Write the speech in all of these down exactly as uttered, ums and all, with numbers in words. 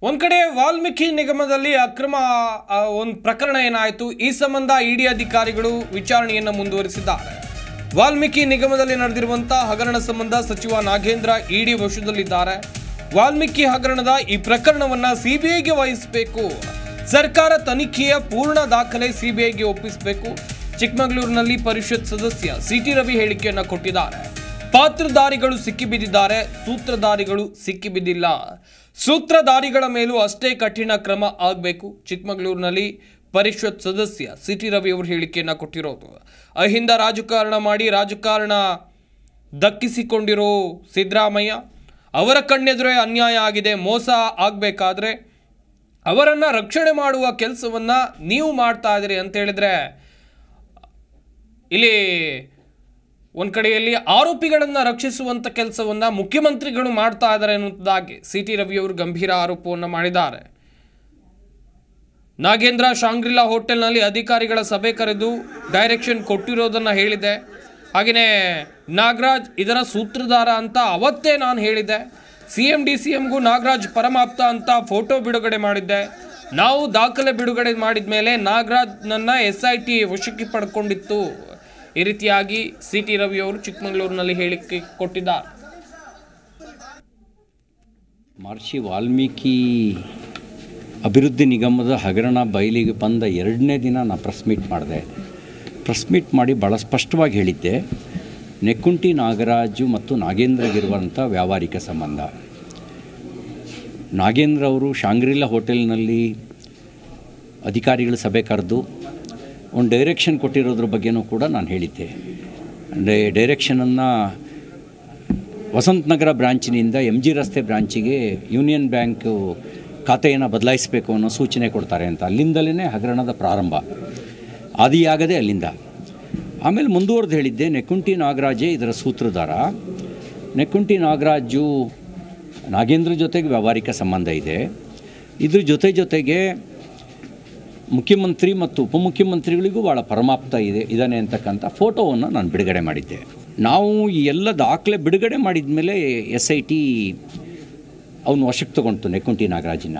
ಒಂದ್ ಕಡೆ ವಾಲ್ಮೀಕಿ ನಿಗಮದಲ್ಲಿ ಅಕ್ರಮ ಒಂದು ಪ್ರಕರಣ ಏನಾಯಿತು, ಈ ಸಂಬಂಧ ಇಡಿ ಅಧಿಕಾರಿಗಳು ವಿಚಾರಣೆಯನ್ನು ಮುಂದುವರಿಸಿದ್ದಾರೆ. ವಾಲ್ಮೀಕಿ ನಿಗಮದಲ್ಲಿ ನಡೆದಿರುವಂತಹ ಹಗರಣ ಸಂಬಂಧ ಸಚಿವ ನಾಗೇಂದ್ರ ಇಡಿ ವಶದಲ್ಲಿದ್ದಾರೆ. ವಾಲ್ಮೀಕಿ ಹಗರಣದ ಈ ಪ್ರಕರಣವನ್ನ ಸಿಬಿಐಗೆ ವಹಿಸಬೇಕು, ಸರ್ಕಾರ ತನಿಖೆಯ ಪೂರ್ಣ ದಾಖಲೆ ಸಿಬಿಐಗೆ ಒಪ್ಪಿಸಬೇಕು. ಚಿಕ್ಕಮಗಳೂರಿನಲ್ಲಿ ಪರಿಷತ್ ಸದಸ್ಯ ಸಿಟಿ ರವಿ ಹೇಳಿಕೆಯನ್ನು ಕೊಟ್ಟಿದ್ದಾರೆ. ಪಾತ್ರಧಾರಿಗಳು ಸಿಕ್ಕಿಬಿದ್ದಿದ್ದಾರೆ, ಸೂತ್ರಧಾರಿಗಳು ಸಿಕ್ಕಿಬಿದ್ದಿಲ್ಲ. ಸೂತ್ರಧಾರಿಗಳ ಮೇಲೂ ಅಷ್ಟೇ ಕಠಿಣ ಕ್ರಮ ಆಗಬೇಕು. ಚಿಕ್ಕಮಗಳೂರಿನಲ್ಲಿ ಪರಿಷತ್ ಸದಸ್ಯ ಸಿಟಿ ರವಿ ಅವರು ಹೇಳಿಕೆಯನ್ನು ಕೊಟ್ಟಿರೋದು. ಅಹಿಂದ ರಾಜಕಾರಣ ಮಾಡಿ ರಾಜಕಾರಣ ದಕ್ಕಿಸಿಕೊಂಡಿರೋ ಸಿದ್ದರಾಮಯ್ಯ ಅವರ ಕಣ್ಣೆದುರೇ ಅನ್ಯಾಯ ಆಗಿದೆ, ಮೋಸ ಆಗಬೇಕಾದ್ರೆ ಅವರನ್ನು ರಕ್ಷಣೆ ಮಾಡುವ ಕೆಲಸವನ್ನು ನೀವು ಮಾಡ್ತಾ ಇದ್ದೀರಿ ಅಂತ ಹೇಳಿದ್ರೆ, ಇಲ್ಲಿ ಒಂದು ಕಡೆಯಲ್ಲಿ ಆರೋಪಿಗಳನ್ನು ರಕ್ಷಿಸುವಂಥ ಕೆಲಸವನ್ನು ಮುಖ್ಯಮಂತ್ರಿಗಳು ಮಾಡ್ತಾ ಇದ್ದಾರೆ ಅನ್ನುವುದಾಗಿ ಸಿಟಿ ರವಿ ಅವರು ಗಂಭೀರ ಆರೋಪವನ್ನು ಮಾಡಿದ್ದಾರೆ. ನಾಗೇಂದ್ರ ಶಾಂಗ್ರಿಲಾ ಹೋಟೆಲ್ನಲ್ಲಿ ಅಧಿಕಾರಿಗಳ ಸಭೆ ಕರೆದು ಡೈರೆಕ್ಷನ್ ಕೊಟ್ಟಿರೋದನ್ನು ಹೇಳಿದೆ. ಹಾಗೆಯೇ ನಾಗರಾಜ್ ಇದರ ಸೂತ್ರಧಾರ ಅಂತ ಅವತ್ತೇ ನಾನು ಹೇಳಿದ್ದೆ. ಸಿ ಎಂ ಡಿ ಸಿ ಎಂಗೂ ನಾಗರಾಜ್ ಪರಮಾಪ್ತ ಅಂತ ಫೋಟೋ ಬಿಡುಗಡೆ ಮಾಡಿದ್ದೆ. ನಾವು ದಾಖಲೆ ಬಿಡುಗಡೆ ಮಾಡಿದ ಮೇಲೆ ನಾಗರಾಜ್ನನ್ನು ಎಸ್ ಐ ಟಿ ವಶಕ್ಕೆ ಪಡ್ಕೊಂಡಿತ್ತು. ಈ ರೀತಿಯಾಗಿ ಸಿ ಟಿ ರವಿ ಅವರು ಚಿಕ್ಕಮಗಳೂರಿನಲ್ಲಿ ಹೇಳಿಕೆ ಕೊಟ್ಟಿದ್ದಾರೆ. ಮಹರ್ಷಿ ವಾಲ್ಮೀಕಿ ಅಭಿವೃದ್ಧಿ ನಿಗಮದ ಹಗರಣ ಬಯಲಿಗೆ ಬಂದ ಎರಡನೇ ದಿನ ನಾನು ಪ್ರೆಸ್ ಮೀಟ್ ಮಾಡಿದೆ. ಪ್ರೆಸ್ ಮೀಟ್ ಮಾಡಿ ಭಾಳ ಸ್ಪಷ್ಟವಾಗಿ ಹೇಳಿದ್ದೆ, ನೆಕ್ಕುಂಟಿ ನಾಗರಾಜು ಮತ್ತು ನಾಗೇಂದ್ರಗಿರುವಂಥ ವ್ಯಾವಹಾರಿಕ ಸಂಬಂಧ. ನಾಗೇಂದ್ರ ಅವರು ಶಾಂಗ್ರಿಲಾ ಹೋಟೆಲ್ನಲ್ಲಿ ಅಧಿಕಾರಿಗಳ ಸಭೆ ಕರೆದು ಒಂದು ಡೈರೆಕ್ಷನ್ ಕೊಟ್ಟಿರೋದ್ರ ಬಗ್ಗೆನೂ ಕೂಡ ನಾನು ಹೇಳಿದ್ದೆ. ಅಂದರೆ ಡೈರೆಕ್ಷನನ್ನು ವಸಂತ ನಗರ ಬ್ರಾಂಚಿನಿಂದ ಎಮ್ ಜಿ ರಸ್ತೆ ಬ್ರಾಂಚಿಗೆ ಯೂನಿಯನ್ ಬ್ಯಾಂಕು ಖಾತೆಯನ್ನು ಬದಲಾಯಿಸಬೇಕು ಅನ್ನೋ ಸೂಚನೆ ಕೊಡ್ತಾರೆ ಅಂತ. ಅಲ್ಲಿಂದಲೇ ಹಗರಣದ ಪ್ರಾರಂಭ, ಆದಿಯಾಗದೆ ಅಲ್ಲಿಂದ. ಆಮೇಲೆ ಮುಂದುವರೆದು ಹೇಳಿದ್ದೆ, ನೆಕ್ಕುಂಟಿ ನಾಗರಾಜೇ ಇದರ ಸೂತ್ರಧಾರ. ನೆಕ್ಕುಂಟಿ ನಾಗರಾಜು ನಾಗೇಂದ್ರ ಜೊತೆಗೆ ವ್ಯಾವಹಾರಿಕ ಸಂಬಂಧ ಇದೆ. ಇದ್ರ ಜೊತೆ ಜೊತೆಗೆ ಮುಖ್ಯಮಂತ್ರಿ ಮತ್ತು ಉಪಮುಖ್ಯಮಂತ್ರಿಗಳಿಗೂ ಭಾಳ ಪರಮಾಪ್ತ ಇದೆ ಇದ್ದಾನೆ ಅಂತಕ್ಕಂಥ ಫೋಟೋವನ್ನು ನಾನು ಬಿಡುಗಡೆ ಮಾಡಿದ್ದೆ. ನಾವು ಈ ಎಲ್ಲ ದಾಖಲೆ ಬಿಡುಗಡೆ ಮಾಡಿದ ಮೇಲೆ ಎಸ್ ಐ ಟಿ ಅವನು ವಶಕ್ಕೆ ತಗೊಂಡು ನೆಕ್ಕುಂಟಿ ನಾಗರಾಜನ್ನ.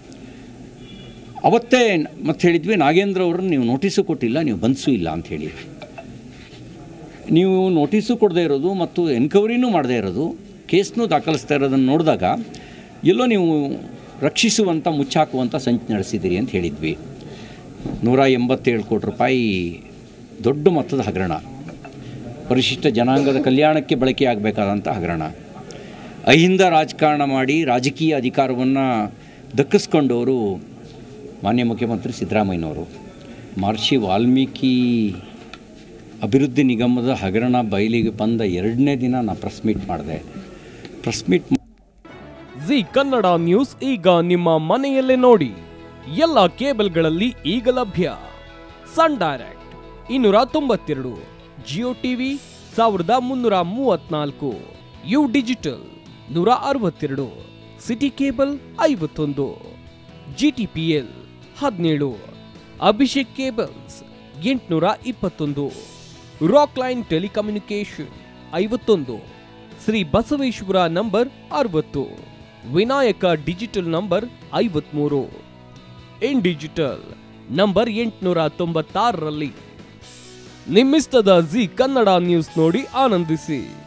ಅವತ್ತೇ ಮತ್ತೆ ಹೇಳಿದ್ವಿ, ನಾಗೇಂದ್ರ ಅವ್ರನ್ನ ನೀವು ನೋಟಿಸು ಕೊಟ್ಟಿಲ್ಲ, ನೀವು ಬಂಧಿಸೂ ಇಲ್ಲ ಅಂಥೇಳಿ. ನೀವು ನೋಟಿಸು ಕೊಡದೇ ಇರೋದು ಮತ್ತು ಎನ್ಕ್ವೈರಿನೂ ಮಾಡದೇ ಇರೋದು, ಕೇಸ್ನೂ ದಾಖಲಿಸ್ತಾ ಇರೋದನ್ನು ನೋಡಿದಾಗ ಎಲ್ಲೋ ನೀವು ರಕ್ಷಿಸುವಂಥ ಮುಚ್ಚಾಕುವಂಥ ಸಂಚು ನಡೆಸಿದ್ದೀರಿ ಅಂತ ಹೇಳಿದ್ವಿ. ನೂರ ಎಂಬತ್ತೇಳು ಕೋಟಿ ರೂಪಾಯಿ ದೊಡ್ಡ ಮೊತ್ತದ ಹಗರಣ, ಪರಿಶಿಷ್ಟ ಜನಾಂಗದ ಕಲ್ಯಾಣಕ್ಕೆ ಬಳಕೆಯಾಗಬೇಕಾದಂಥ ಹಗರಣ. ಅಹಿಂದ ರಾಜಕಾರಣ ಮಾಡಿ ರಾಜಕೀಯ ಅಧಿಕಾರವನ್ನು ದಕ್ಕಿಸ್ಕೊಂಡವರು ಮಾನ್ಯ ಮುಖ್ಯಮಂತ್ರಿ ಸಿದ್ದರಾಮಯ್ಯನವರು. ಮಹರ್ಷಿ ವಾಲ್ಮೀಕಿ ಅಭಿವೃದ್ಧಿ ನಿಗಮದ ಹಗರಣ ಬಯಲಿಗೆ ಬಂದ ಎರಡನೇ ದಿನ ನಾನು ಪ್ರೆಸ್ ಮೀಟ್ ಮಾಡಿದೆ. Press meet Zee Kannada news ಈಗ ನಿಮ್ಮ ಮನೆಯಲ್ಲೇ ನೋಡಿ. ಎಲ್ಲ ಕೇಬಲ್ಗಳಲ್ಲಿ ಈಗ ಲಭ್ಯ. ಸನ್ ಡೈರೆಕ್ಟ್ ಇನ್ನೂರ ತೊಂಬತ್ತೆರಡು, ಜಿಯೋ ಟಿವಿ ಸಾವಿರದ ಮುನ್ನೂರ ಮೂವತ್ನಾಲ್ಕು, ಯು ಡಿಜಿಟಲ್ ನೂರ ಅರವತ್ತೆರಡು, ಸಿಟಿ ಕೇಬಲ್ ಐವತ್ತೊಂದು, ಜಿ ಟಿ ಪಿ ಎಲ್ ಹದಿನೇಳು, ಅಭಿಷೇಕ್ ಕೇಬಲ್ಸ್ ಎಂಟುನೂರ ಇಪ್ಪತ್ತೊಂದು, ರಾಕ್ ಲೈನ್ ಟೆಲಿಕಮ್ಯುನಿಕೇಶನ್ ಐವತ್ತೊಂದು, ಶ್ರೀ ಬಸವೇಶ್ವರ ನಂಬರ್ ಅರವತ್ತು, ವಿನಾಯಕ ಡಿಜಿಟಲ್ ನಂಬರ್ ಐವತ್ಮೂರು, ಇನ್ ಡಿಜಿಟಲ್ ನಂಬರ್ ಎಂಟುನೂರ ತೊಂಬತ್ತಾರರಲ್ಲಿ. ನಿಮ್ಮಿಸ್ತದ ಜಿ ಕನ್ನಡ ನ್ಯೂಸ್ ನೋಡಿ ಆನಂದಿಸಿ.